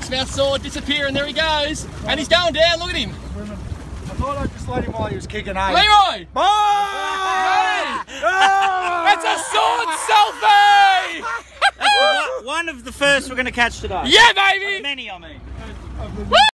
Exmouth sword disappear, and there he goes. And he's going down, look at him. I thought I'd just let him while he was kicking eight. Leroy! Oh! It's a sword selfie! That's one of the first we're going to catch today. Yeah, baby! Many, I mean. Woo!